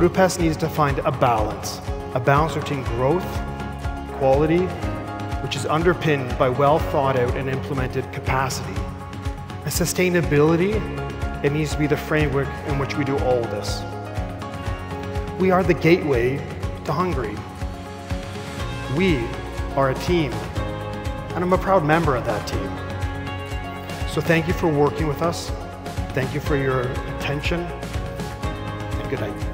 Budapest needs to find a balance between growth, quality, which is underpinned by well thought out and implemented capacity, and sustainability. It needs to be the framework in which we do all this. We are the gateway to Hungary. We are a team, and I'm a proud member of that team. So thank you for working with us. Thank you for your attention, and good night.